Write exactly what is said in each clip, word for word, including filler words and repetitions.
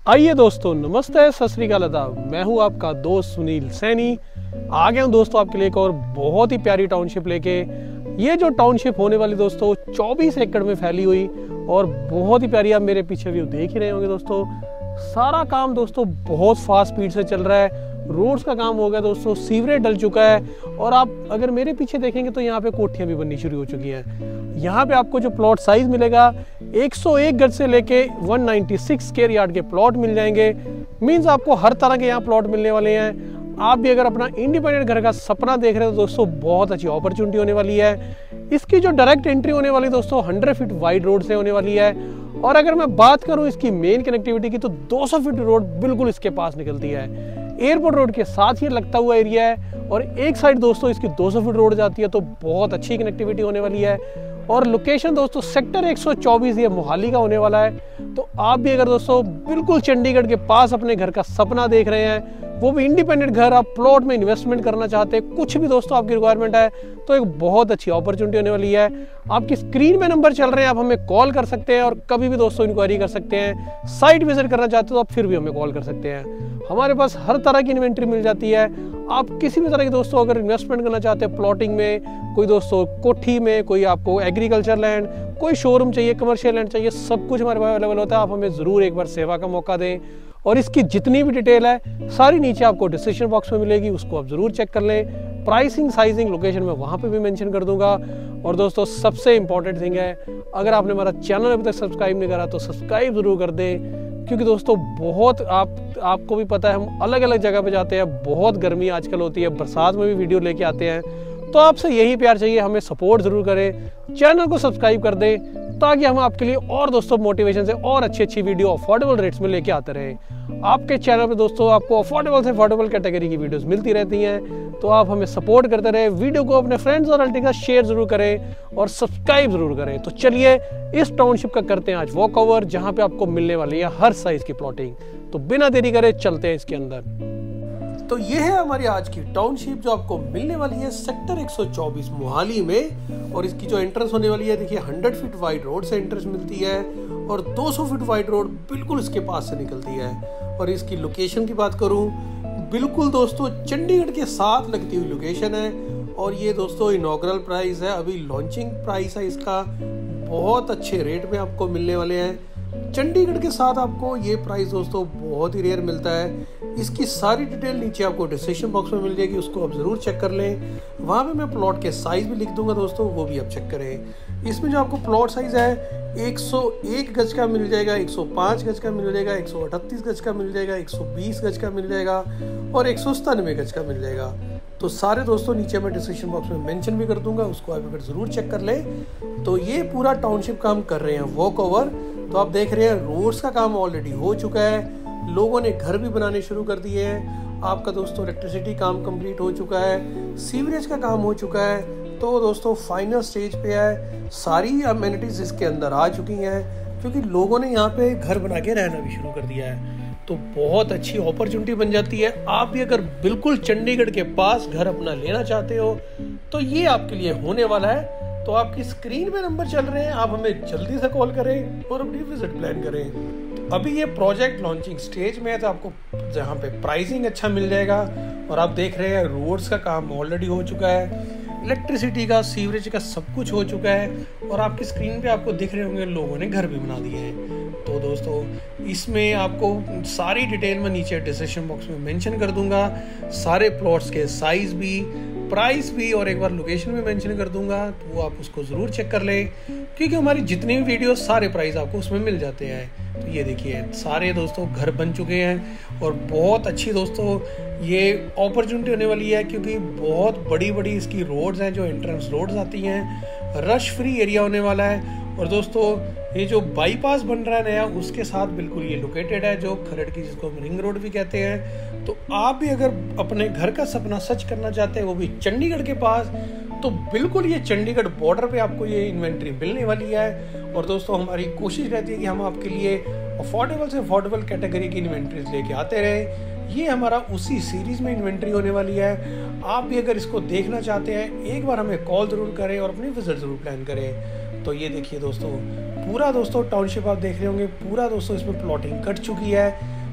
आइए दोस्तों, नमस्ते, सत श्री अकाल, आदाब। मैं हूं आपका दोस्त सुनील सैनी। आ गया हूं दोस्तों आपके लिए एक और बहुत ही प्यारी टाउनशिप लेके। ये जो टाउनशिप होने वाली दोस्तों चौबीस एकड़ में फैली हुई और बहुत ही प्यारी, आप मेरे पीछे व्यू देख ही रहे होंगे दोस्तों। सारा काम दोस्तों बहुत फास्ट स्पीड से चल रहा है। रोड्स का काम हो गया दोस्तों, सीवरेज डल चुका है और आप अगर मेरे पीछे देखेंगे तो यहाँ पे कोठियाँ भी बननी शुरू हो चुकी हैं। यहाँ पे आपको जो प्लॉट साइज मिलेगा एक सौ एक गज से लेके एक सौ छियानवे स्क्वायर यार्ड के प्लॉट मिल जाएंगे। मींस आपको हर तरह के यहाँ प्लॉट मिलने वाले हैं। आप भी अगर अपना इंडिपेंडेंट घर का सपना देख रहे हो दोस्तों, बहुत अच्छी अपॉर्चुनिटी होने वाली है। इसकी जो डायरेक्ट एंट्री होने वाली दोस्तों सौ फीट वाइड रोड से होने वाली है। और अगर मैं बात करूं इसकी मेन कनेक्टिविटी की तो दो सौ फीट रोड बिल्कुल इसके पास निकलती है। एयरपोर्ट रोड के साथ ही लगता हुआ एरिया है और एक साइड दोस्तों इसकी दो सौ फीट रोड जाती है, तो बहुत अच्छी कनेक्टिविटी होने वाली है। और लोकेशन दोस्तों सेक्टर एक सौ चौबीस ये मोहाली का होने वाला है। तो आप भी अगर दोस्तों बिल्कुल चंडीगढ़ के पास अपने घर का सपना देख रहे हैं, वो भी इंडिपेंडेंट घर, आप प्लॉट में इन्वेस्टमेंट करना चाहते हैं, कुछ भी दोस्तों आपकी रिक्वायरमेंट है, तो एक बहुत अच्छी अपॉर्चुनिटी होने वाली है। आपकी स्क्रीन में नंबर चल रहे हैं, आप हमें कॉल कर सकते हैं और कभी भी दोस्तों इंक्वायरी कर सकते हैं। साइट विजिट करना चाहते हो तो आप फिर भी हमें कॉल कर सकते हैं। हमारे पास हर तरह की इन्वेंट्री मिल जाती है। आप किसी भी तरह के दोस्तों अगर इन्वेस्टमेंट करना चाहते हैं प्लॉटिंग में, कोई दोस्तों कोठी में, कोई आपको एग्रीकल्चर लैंड, कोई शोरूम चाहिए, कमर्शियल लैंड चाहिए, सब कुछ हमारे पास अवेलेबल होता है। आप हमें ज़रूर एक बार सेवा का मौका दें। और इसकी जितनी भी डिटेल है सारी नीचे आपको डिस्क्रिप्शन बॉक्स में मिलेगी, उसको आप ज़रूर चेक कर लें। प्राइसिंग, साइजिंग, लोकेशन मैं वहाँ पे भी मेंशन कर दूंगा। और दोस्तों सबसे इंपॉर्टेंट थिंग है, अगर आपने हमारा चैनल अभी तक सब्सक्राइब नहीं करा तो सब्सक्राइब ज़रूर कर दें, क्योंकि दोस्तों बहुत आप आपको भी पता है हम अलग अलग जगह पे जाते हैं, बहुत गर्मी आजकल होती है, बरसात में भी वीडियो लेके आते हैं। तो आपसे यही प्यार चाहिए, हमें सपोर्ट ज़रूर करें, चैनल को सब्सक्राइब कर दें ताकि हम आपके लिए और दोस्तों मोटिवेशन से और अच्छी अच्छी वीडियो अफोर्डेबल रेट्स में लेके आते रहें। आपके चैनल पे दोस्तों आपको अफोर्डेबल से अफोर्डेबल कैटेगरी की वीडियोस मिलती रहती हैं, तो आप हमें सपोर्ट करते रहे। वीडियो को अपने फ्रेंड्स और रिलेटिव के साथ शेयर जरूर करें और सब्सक्राइब जरूर करें। तो चलिए इस टाउनशिप का करते हैं आज वॉक ओवर, जहाँ पे आपको मिलने वाली है हर साइज की प्लॉटिंग। तो बिना देरी करे चलते हैं इसके अंदर। तो ये है हमारी आज की टाउनशिप जो आपको मिलने वाली है सेक्टर एक सौ चौबीस मोहाली में। और इसकी जो एंट्रेंस होने वाली है, देखिए सौ फीट वाइड रोड से एंट्रेंस मिलती है और दो सौ फीट वाइड रोड बिल्कुल इसके पास से निकलती है। और इसकी लोकेशन की बात करूं, बिल्कुल दोस्तों चंडीगढ़ के साथ लगती हुई लोकेशन है। और ये दोस्तों इनॉग्रल प्राइस है, अभी लॉन्चिंग प्राइस है इसका। बहुत अच्छे रेट में आपको मिलने वाले हैं। चंडीगढ़ के साथ आपको ये प्राइस दोस्तों बहुत ही रेयर मिलता है। इसकी सारी डिटेल नीचे आपको डिस्क्रिप्शन बॉक्स में मिल जाएगी, उसको आप ज़रूर चेक कर लें। वहाँ पे मैं प्लॉट के साइज़ भी लिख दूंगा दोस्तों, वो भी आप चेक करें। इसमें जो आपको प्लॉट साइज़ है एक सौ एक गज का मिल जाएगा, एक सौ पाँच गज का मिल जाएगा, एक सौ अड़तीस गज का मिल जाएगा, एक सौ बीस गज का मिल जाएगा और एक सौ सतानवे गज का मिल जाएगा। तो सारे दोस्तों नीचे मैं डिस्क्रिप्शन बॉक्स में मेंशन भी कर दूंगा, उसको आप अगर ज़रूर चेक कर लें। तो ये पूरा टाउनशिप का हम कर रहे हैं वॉक ओवर। तो आप देख रहे हैं रोड्स का काम ऑलरेडी हो चुका है, लोगों ने घर भी बनाने शुरू कर दिए हैं। आपका दोस्तों इलेक्ट्रिसिटी काम कंप्लीट हो चुका है, सीवरेज का काम हो चुका है। तो दोस्तों फाइनल स्टेज पे है, सारी अमेनिटीज इसके अंदर आ चुकी हैं, क्योंकि लोगों ने यहाँ पे घर बना के रहना भी शुरू कर दिया है। तो बहुत अच्छी अपॉर्चुनिटी बन जाती है। आप भी अगर बिल्कुल चंडीगढ़ के पास घर अपना लेना चाहते हो तो ये आपके लिए होने वाला है। तो आपकी स्क्रीन पे नंबर चल रहे हैं, आप हमें जल्दी से कॉल करें और अपनी विजिट प्लान करें। तो अभी ये प्रोजेक्ट लॉन्चिंग स्टेज में है, तो आपको जहाँ पे प्राइसिंग अच्छा मिल जाएगा। और आप देख रहे हैं रोड्स का काम ऑलरेडी हो चुका है, इलेक्ट्रिसिटी का, सीवरेज का सब कुछ हो चुका है। और आपकी स्क्रीन पे आपको दिख रहे होंगे लोगों ने घर भी बना दिए हैं। तो दोस्तों इसमें आपको सारी डिटेल में नीचे डिस्क्रिप्शन बॉक्स में मेंशन कर दूंगा, सारे प्लॉट्स के साइज भी, प्राइस भी और एक बार लोकेशन भी मेंशन कर दूंगा। तो वो आप उसको ज़रूर चेक कर लें, क्योंकि हमारी जितनी भी वीडियो सारे प्राइस आपको उसमें मिल जाते हैं। तो ये देखिए सारे दोस्तों घर बन चुके हैं और बहुत अच्छी दोस्तों ये अपॉर्चुनिटी होने वाली है, क्योंकि बहुत बड़ी बड़ी इसकी रोड्स हैं, जो एंट्रेंस रोड्स आती हैं। रश फ्री एरिया होने वाला है। और दोस्तों ये जो बाईपास बन रहा है नया, उसके साथ बिल्कुल ये लोकेटेड है, जो खरड़ की जिसको हम रिंग रोड भी कहते हैं। तो आप भी अगर अपने घर का सपना सच करना चाहते हैं, वो भी चंडीगढ़ के पास, तो बिल्कुल ये चंडीगढ़ बॉर्डर पे आपको ये इन्वेंट्री मिलने वाली है। और दोस्तों हमारी कोशिश रहती है कि हम आपके लिए अफोर्डेबल से अफोर्डेबल कैटेगरी की इन्वेंट्रीज लेके आते रहे। ये हमारा उसी सीरीज में इन्वेंट्री होने वाली है। आप भी अगर इसको देखना चाहते हैं, एक बार हमें कॉल जरूर करें और अपनी विजिट जरूर प्लान करें। तो ये देखिए दोस्तों, पूरा दोस्तों टाउनशिप आप देख रहे होंगे, पूरा दोस्तों इसमें प्लॉटिंग कट चुकी है।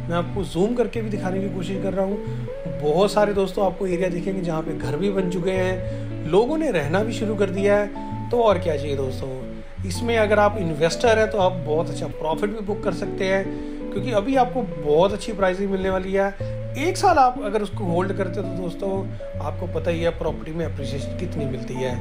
मैं आपको जूम करके भी दिखाने की कोशिश कर रहा हूँ। बहुत सारे दोस्तों आपको एरिया दिखेंगे जहाँ पे घर भी बन चुके हैं, लोगों ने रहना भी शुरू कर दिया है। तो और क्या चाहिए दोस्तों। इसमें अगर आप इन्वेस्टर हैं तो आप बहुत अच्छा प्रॉफिट भी बुक कर सकते हैं, क्योंकि अभी आपको बहुत अच्छी प्राइसिंग मिलने वाली है। एक साल आप अगर उसको होल्ड करते हो तो दोस्तों आपको पता ही है प्रॉपर्टी में अप्रिसिएशन कितनी मिलती है।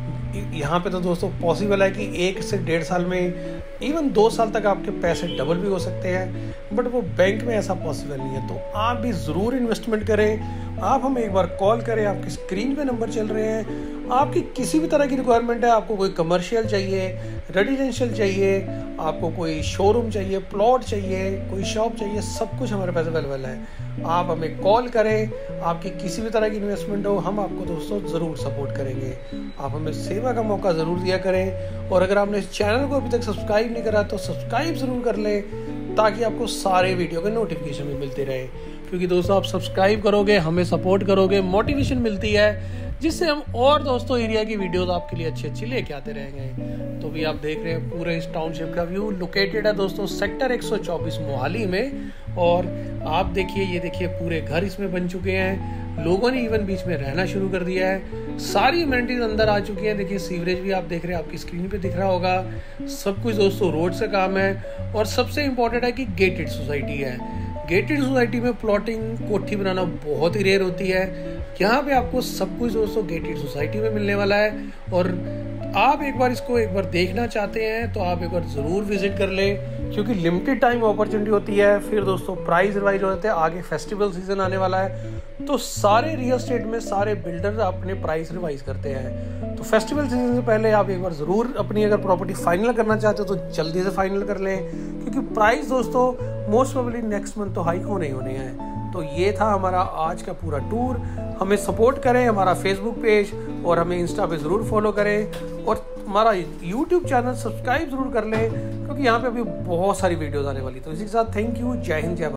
यहाँ पे तो दोस्तों पॉसिबल है कि एक से डेढ़ साल में, इवन दो साल तक आपके पैसे डबल भी हो सकते हैं, बट वो बैंक में ऐसा पॉसिबल नहीं है। तो आप भी ज़रूर इन्वेस्टमेंट करें। आप हमें एक बार कॉल करें, आपकी स्क्रीन पे नंबर चल रहे हैं। आपकी किसी भी तरह की रिक्वायरमेंट है, आपको कोई कमर्शियल चाहिए, रेजिडेंशियल चाहिए, आपको कोई शोरूम चाहिए, प्लॉट चाहिए, कोई शॉप चाहिए, सब कुछ हमारे पास अवेलेबल है। आप हमें कॉल करें। आपकी किसी भी तरह की इन्वेस्टमेंट हो, हम आपको दोस्तों ज़रूर सपोर्ट करेंगे। आप हमें सेवा का मौका ज़रूर दिया करें। और अगर आपने इस चैनल को अभी तक सब्सक्राइब नहीं करा तो सब्सक्राइब ज़रूर कर लें, ताकि आपको सारे वीडियो के नोटिफिकेशन भी मिलते रहे। क्योंकि दोस्तों आप सब्सक्राइब करोगे, हमें सपोर्ट करोगे, मोटिवेशन मिलती है, जिससे हम और दोस्तों एरिया की वीडियोस आपके लिए अच्छी अच्छी लेके आते रहेंगे। तो भी आप देख रहे हैं पूरे इस टाउनशिप का व्यू। लोकेटेड है दोस्तों सेक्टर एक सौ चौबीस मोहाली में। और आप देखिए, ये देखिए पूरे घर इसमें बन चुके हैं, लोगों ने इवन बीच में रहना शुरू कर दिया है। सारी अमेनिटीज अंदर आ चुकी हैं। देखिए सीवरेज भी आप देख रहे हैं, आपकी स्क्रीन पे दिख रहा होगा। सब कुछ दोस्तों रोड से काम है। और सबसे इम्पोर्टेंट है कि गेटेड सोसाइटी है। गेटेड सोसाइटी में प्लॉटिंग कोठी बनाना बहुत ही रेयर होती है। यहाँ पे आपको सब कुछ दोस्तों गेटेड सोसाइटी में मिलने वाला है। और आप एक बार इसको एक बार देखना चाहते हैं तो आप एक बार ज़रूर विजिट कर लें, क्योंकि लिमिटेड टाइम अपॉर्चुनिटी होती है। फिर दोस्तों प्राइस रिवाइज हो जाते हैं, आगे फेस्टिवल सीजन आने वाला है, तो सारे रियल एस्टेट में सारे बिल्डर अपने प्राइस रिवाइज करते हैं। तो फेस्टिवल सीजन से पहले आप एक बार ज़रूर अपनी अगर प्रॉपर्टी फाइनल करना चाहते हो तो जल्दी से फाइनल कर लें, क्योंकि प्राइस दोस्तों मोस्ट प्रोबेबली नेक्स्ट मंथ तो हाइक होने ही होने हैं। तो ये था हमारा आज का पूरा टूर। हमें सपोर्ट करें, हमारा फेसबुक पेज और हमें इंस्टा पे ज़रूर फॉलो करें, और हमारा यूट्यूब चैनल सब्सक्राइब ज़रूर कर लें, क्योंकि यहाँ पे अभी बहुत सारी वीडियोस आने वाली। तो इसी के साथ थैंक यू, जय हिंद, जय भारत।